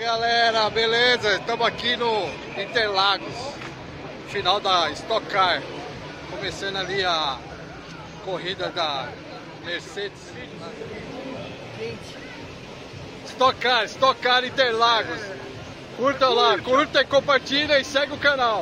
Galera, beleza? Estamos aqui no Interlagos, final da Stock Car, começando ali a corrida da Mercedes. Stock Car Interlagos. Curta lá, curta e compartilha e segue o canal.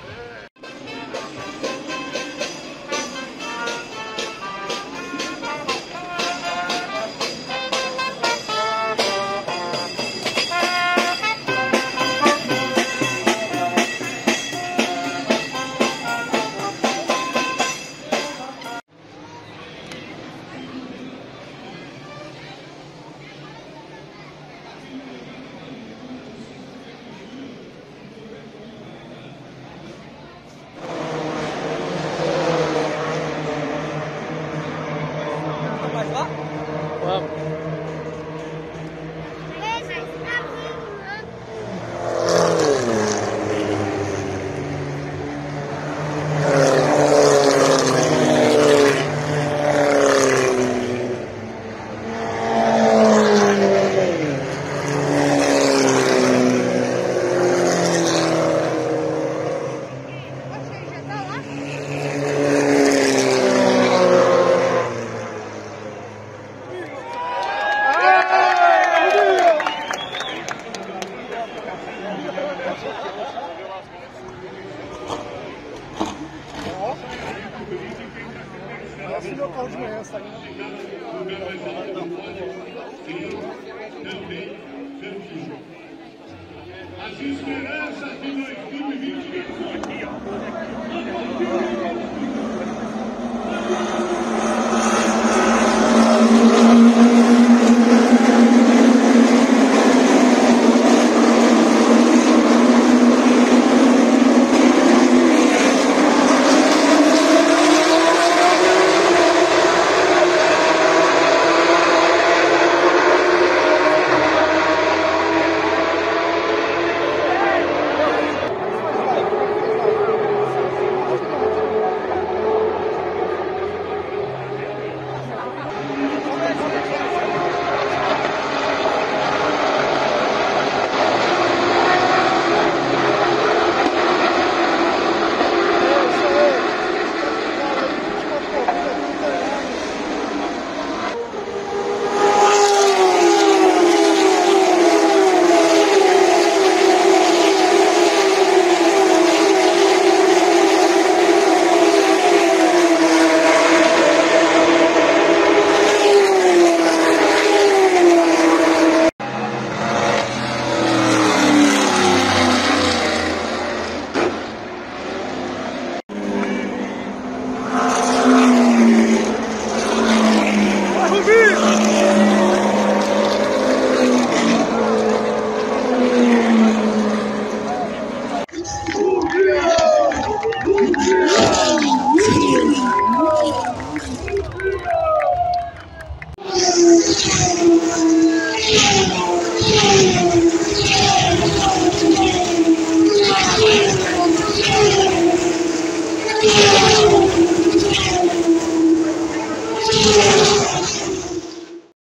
Vamos. Esse meu carro de manhã saindo. As esperanças